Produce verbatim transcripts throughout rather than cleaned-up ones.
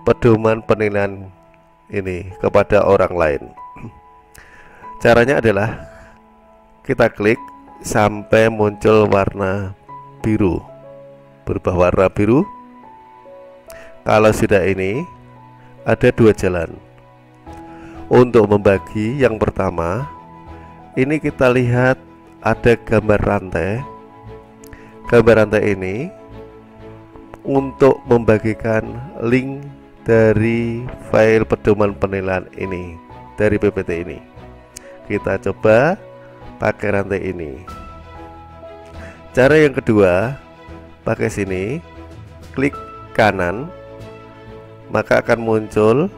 pedoman penilaian ini kepada orang lain. Caranya adalah kita klik sampai muncul warna biru, berubah warna biru. Kalau sudah ini, ada dua jalan untuk membagi. Yang pertama, ini kita lihat ada gambar rantai. Gambar rantai ini untuk membagikan link dari file pedoman penilaian ini dari P P T ini. Kita coba pakai rantai ini. Cara yang kedua, pakai sini, klik kanan, maka akan muncul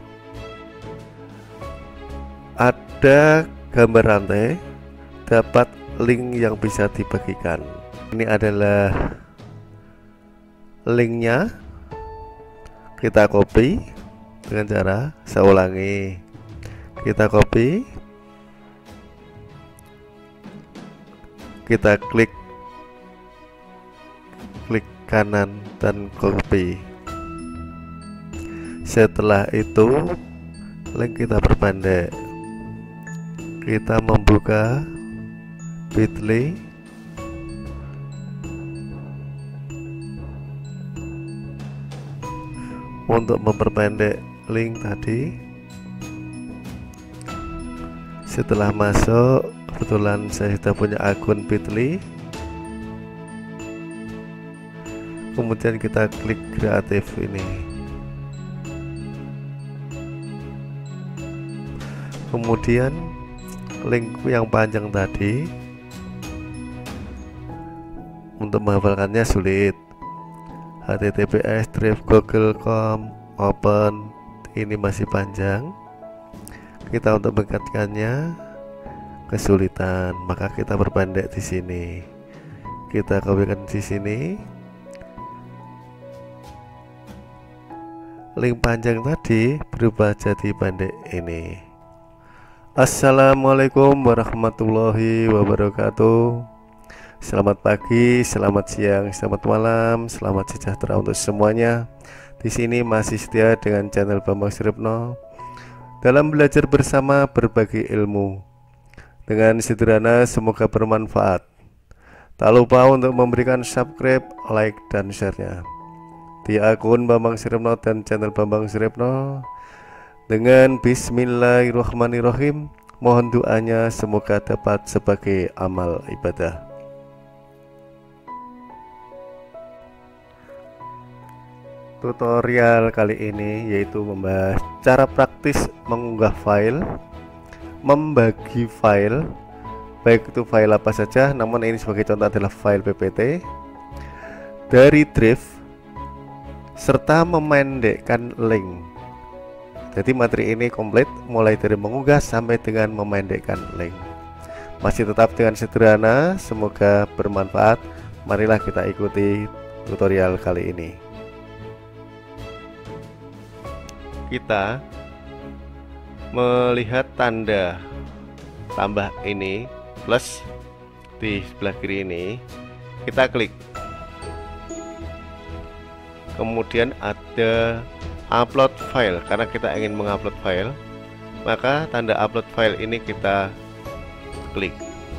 ada gambar rantai, dapat link yang bisa dibagikan. Ini adalah linknya. Kita copy dengan cara, saya ulangi, kita copy, kita klik klik kanan dan copy. Setelah itu link kita perpendek, kita membuka bit.ly, untuk memperpendek link tadi. Setelah masuk, kebetulan saya sudah punya akun bit.ly, kemudian kita klik kreatif ini, kemudian link yang panjang tadi untuk menghafalkannya sulit. H T T P S drive google dot com open, ini masih panjang. Kita untuk mengingatkannya kesulitan, maka kita perpendek di sini. Kita kopikan di sini. Link panjang tadi berubah jadi pendek ini. Assalamualaikum warahmatullahi wabarakatuh. Selamat pagi, selamat siang, selamat malam, selamat sejahtera untuk semuanya. Di sini masih setia dengan channel Bambang Suripno dalam belajar bersama berbagi ilmu. Dengan sederhana, semoga bermanfaat. Tak lupa untuk memberikan subscribe, like, dan share-nya di akun Bambang Suripno dan channel Bambang Suripno. Dengan bismillahirrahmanirrahim, mohon doanya semoga dapat sebagai amal ibadah. Tutorial kali ini yaitu membahas cara praktis mengunggah file, membagi file, baik itu file apa saja, namun ini sebagai contoh adalah file P P T dari drive, serta memendekkan link. Jadi materi ini komplit mulai dari mengunggah sampai dengan memendekkan link. Masih tetap dengan sederhana, semoga bermanfaat. Marilah kita ikuti tutorial kali ini. Kita melihat tanda tambah ini, plus di sebelah kiri ini, kita klik. Kemudian ada upload file, karena kita ingin mengupload file, maka tanda upload file ini kita klik.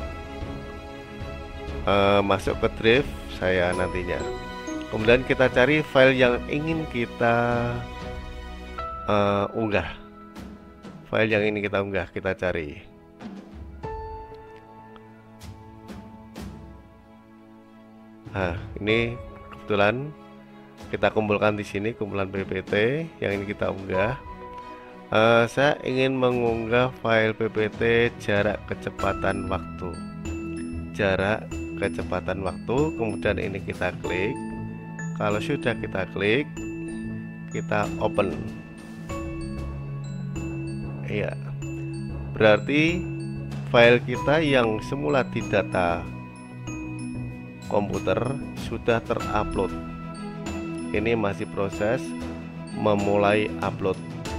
E, masuk ke drive saya nantinya. Kemudian kita cari file yang ingin kita Uh, unggah. File yang ini kita unggah, kita cari. Nah, ini kebetulan kita kumpulkan di sini, kumpulan P P T yang ini kita unggah. Uh, saya ingin mengunggah file P P T jarak kecepatan waktu. Jarak kecepatan waktu, kemudian ini kita klik. Kalau sudah kita klik, kita open. Iya, berarti file kita yang semula di data komputer sudah terupload. Ini masih proses memulai upload.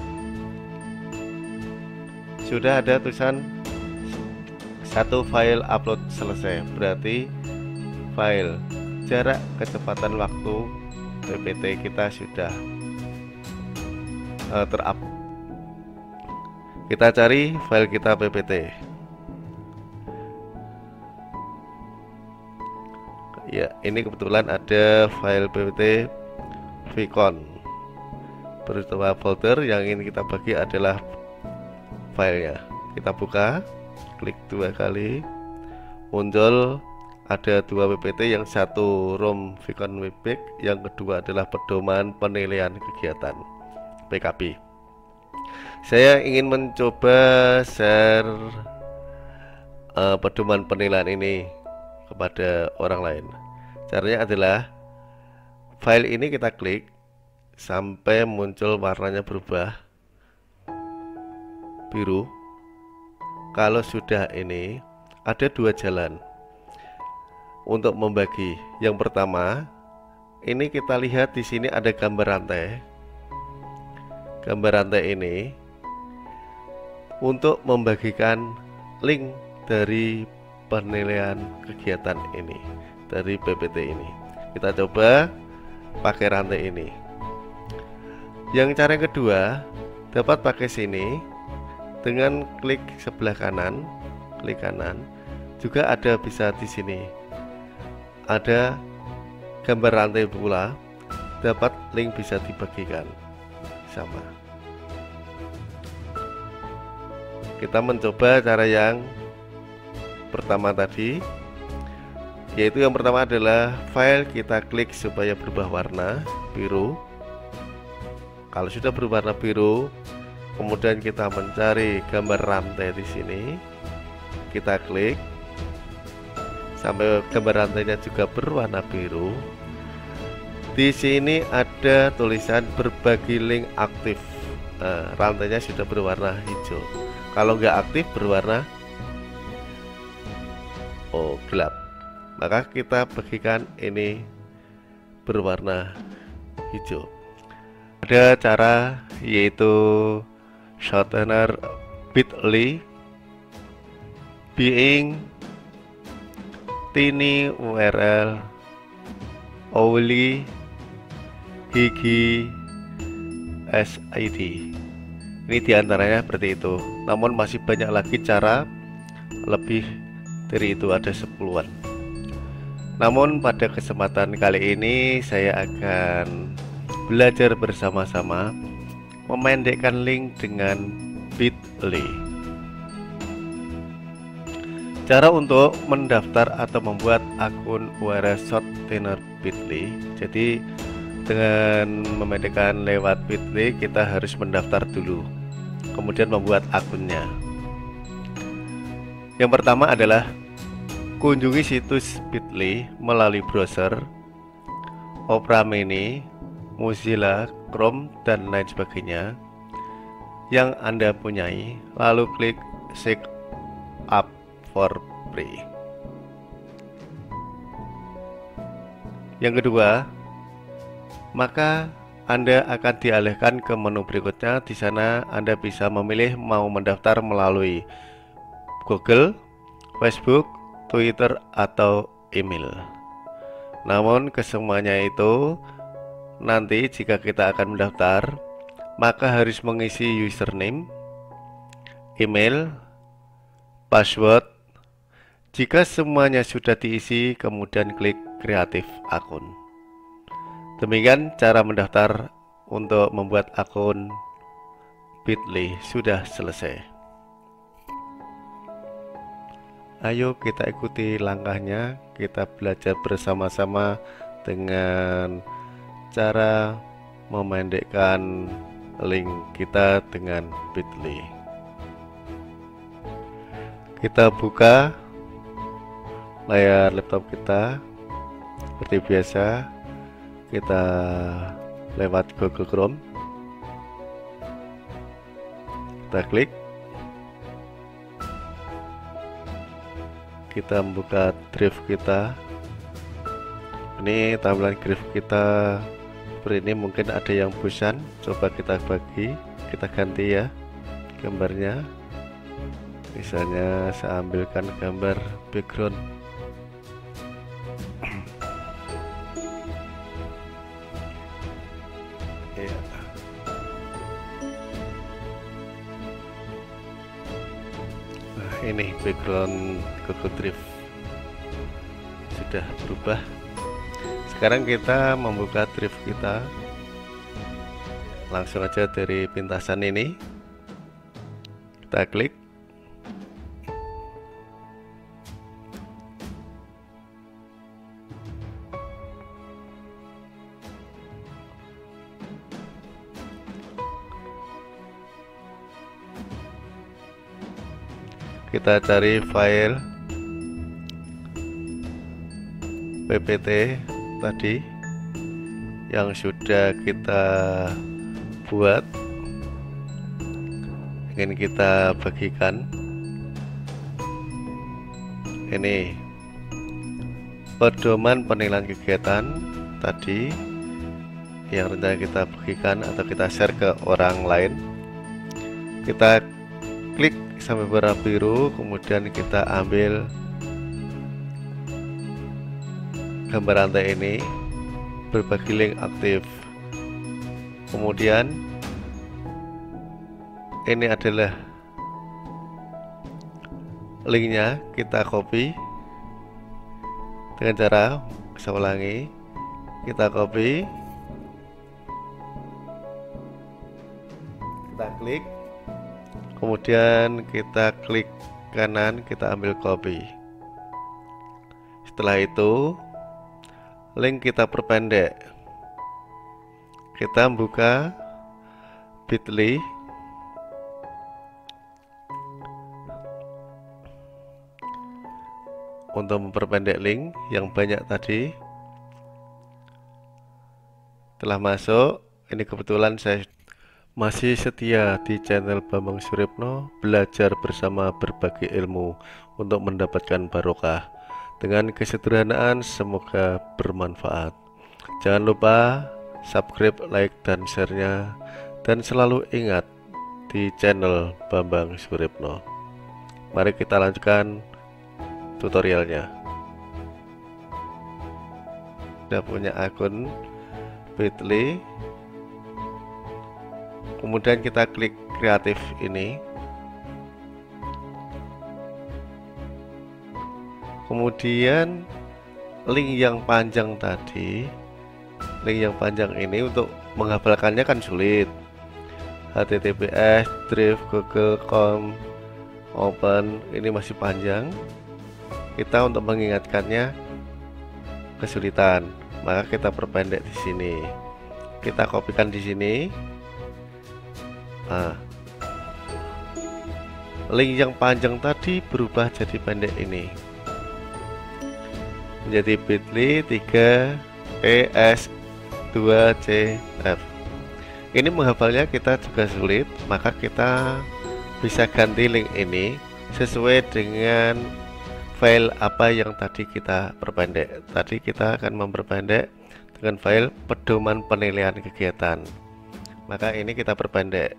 Sudah ada tulisan satu file upload selesai, berarti file jarak kecepatan waktu P P T kita sudah uh, terup. Kita cari file kita ppt. Ya, ini kebetulan ada file ppt vcon berupa folder. Yang ingin kita bagi adalah filenya. Kita buka, klik dua kali, muncul ada dua ppt, yang satu rom vcon webpack, yang kedua adalah pedoman penilaian kegiatan P K P. Saya ingin mencoba share uh, pedoman penilaian ini kepada orang lain. Caranya adalah file ini kita klik sampai muncul warnanya berubah biru. Kalau sudah ini, ada dua jalan untuk membagi. Yang pertama, ini kita lihat di sini ada gambar rantai. Gambar rantai ini untuk membagikan link dari penilaian kegiatan ini, dari P P T ini. Kita coba pakai rantai ini. Yang cara yang kedua, dapat pakai sini dengan klik sebelah kanan, klik kanan. Juga ada bisa di sini. Ada gambar rantai pula, dapat link bisa dibagikan. Sama. Kita mencoba cara yang pertama tadi, yaitu yang pertama adalah file kita klik supaya berubah warna biru. Kalau sudah berwarna biru, kemudian kita mencari gambar rantai di sini, kita klik sampai gambar rantainya juga berwarna biru. Di sini ada tulisan berbagi link aktif. Nah, rantainya sudah berwarna hijau. Kalau nggak aktif berwarna oh gelap, maka kita bagikan ini berwarna hijau. Ada cara, yaitu shortener bit.ly being tiny U R L only gigi S I D. Ini diantaranya seperti itu. Namun masih banyak lagi cara, lebih dari itu, ada sepuluhan. Namun pada kesempatan kali ini saya akan belajar bersama-sama memendekkan link dengan bit.ly. Cara untuk mendaftar atau membuat akun U R L shortener bit.ly. Jadi dengan memendekkan lewat bit.ly, kita harus mendaftar dulu, kemudian membuat akunnya. Yang pertama adalah kunjungi situs bit.ly melalui browser, Opera Mini, Mozilla, Chrome, dan lain sebagainya yang Anda punyai, lalu klik sign up for free. Yang kedua, maka Anda akan dialihkan ke menu berikutnya. Di sana Anda bisa memilih mau mendaftar melalui Google, Facebook, Twitter, atau email. Namun kesemuanya itu nanti jika kita akan mendaftar, maka harus mengisi username, email, password. Jika semuanya sudah diisi, kemudian klik kreatif akun. Demikian cara mendaftar untuk membuat akun bit.ly sudah selesai. Ayo kita ikuti langkahnya, kita belajar bersama-sama dengan cara memendekkan link kita dengan bit.ly. Kita buka layar laptop kita seperti biasa. Kita lewat Google Chrome, kita klik, kita membuka drive kita. Ini tampilan drive kita seperti ini. Mungkin ada yang bosan, coba kita bagi, kita ganti ya gambarnya. Misalnya saya ambilkan gambar background. Ya. ini background Google Drive sudah berubah. Sekarang kita membuka drive kita, langsung aja dari pintasan ini kita klik. Kita cari file P P T tadi yang sudah kita buat, ingin kita bagikan. Ini pedoman penilaian kegiatan tadi yang rencana kita bagikan atau kita share ke orang lain. Kita klik sampai warna biru, kemudian kita ambil gambar rantai ini, berbagi link aktif. Kemudian ini adalah linknya, kita copy dengan cara, saya ulangi, kita copy, kita klik, kemudian kita klik kanan, kita ambil copy. Setelah itu link kita perpendek, kita buka bit.ly, untuk memperpendek link yang banyak tadi. Telah masuk, ini kebetulan saya masih setia di channel Bambang Suripno, belajar bersama berbagi ilmu untuk mendapatkan barokah. Dengan kesederhanaan semoga bermanfaat. Jangan lupa subscribe, like, dan share-nya, dan selalu ingat di channel Bambang Suripno. Mari kita lanjutkan tutorialnya. Sudah punya akun bit.ly, kemudian kita klik kreatif ini, kemudian link yang panjang tadi, link yang panjang ini untuk menghafalkannya kan sulit. H T T P S drive google titik com open, ini masih panjang, kita untuk mengingatkannya kesulitan, maka kita perpendek di sini, kita kopikan di sini. Nah, link yang panjang tadi berubah jadi pendek ini, menjadi bit.ly tiga E S dua C F. Ini menghafalnya kita juga sulit, maka kita bisa ganti link ini sesuai dengan file apa yang tadi kita perpendek. Tadi kita akan memperpendek dengan file pedoman penilaian kegiatan, maka ini kita perpendek.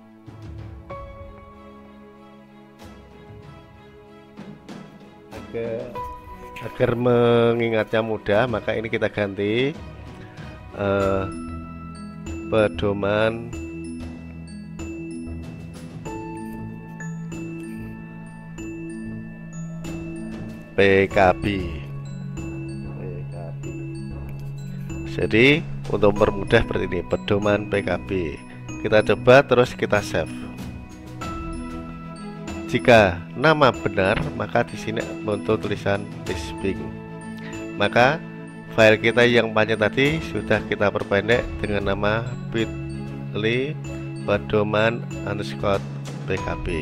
Agar, agar mengingatnya mudah, maka ini kita ganti uh, pedoman P K B. Jadi untuk mempermudah seperti ini, pedoman P K B. Kita coba terus kita save. Jika nama benar, maka di sini muncul tulisan Lisbing. Maka file kita yang panjang tadi sudah kita perpendek dengan nama bit.ly pedoman underscore P K B.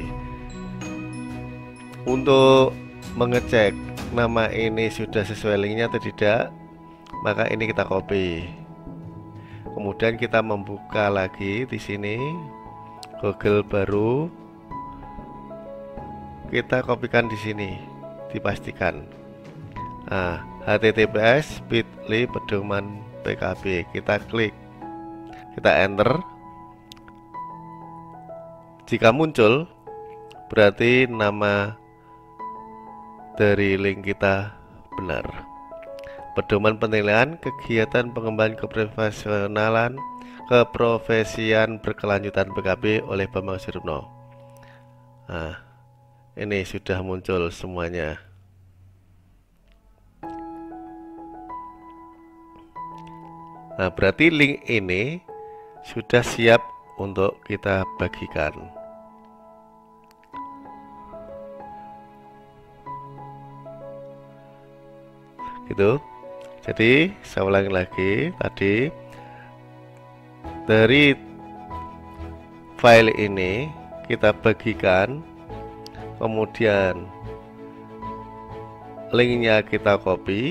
Untuk mengecek nama ini sudah sesuai linknya atau tidak, maka ini kita copy. Kemudian kita membuka lagi di sini Google baru, kita kopikan di sini, dipastikan. Nah, H T T P S bit.ly pedoman P K B, kita klik, kita enter. Jika muncul, berarti nama dari link kita benar. Pedoman penilaian kegiatan pengembangan keprofesionalan keprofesian berkelanjutan P K B oleh Bambang Suripno. Nah, Ini sudah muncul semuanya. Nah, berarti link ini sudah siap untuk kita bagikan. Gitu. Jadi saya ulangi lagi, tadi dari file ini kita bagikan, kemudian linknya kita copy.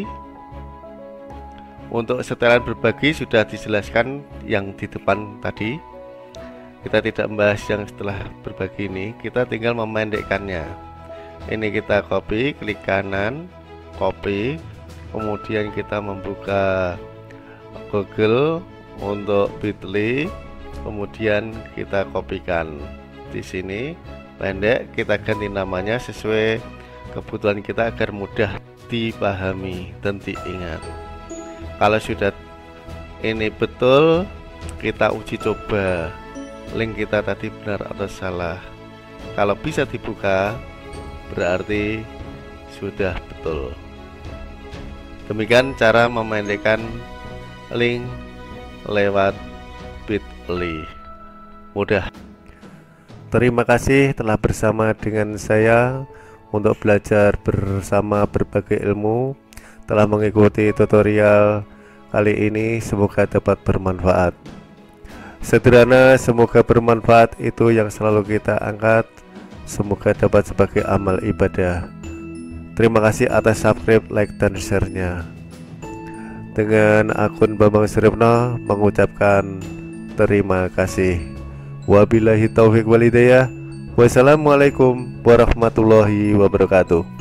Untuk setelan berbagi sudah dijelaskan yang di depan tadi, kita tidak membahas yang setelah berbagi ini, kita tinggal memendekkannya. Ini kita copy, klik kanan, copy, kemudian kita membuka Google untuk bit.ly, kemudian kita kopikan di sini, pendek, kita ganti namanya sesuai kebutuhan kita agar mudah dipahami dan diingat. Kalau sudah ini betul, kita uji coba link kita tadi benar atau salah. Kalau bisa dibuka, berarti sudah betul. Demikian cara memendekkan link lewat bit.ly. Mudah. Terima kasih telah bersama dengan saya untuk belajar bersama berbagai ilmu, telah mengikuti tutorial kali ini. Semoga dapat bermanfaat. Sederhana, semoga bermanfaat, itu yang selalu kita angkat. Semoga dapat sebagai amal ibadah. Terima kasih atas subscribe, like, dan share-nya. Dengan akun Bambang Suripno mengucapkan terima kasih. Wabillahi taufiq wal hidayah. Wassalamualaikum warahmatullahi wabarakatuh.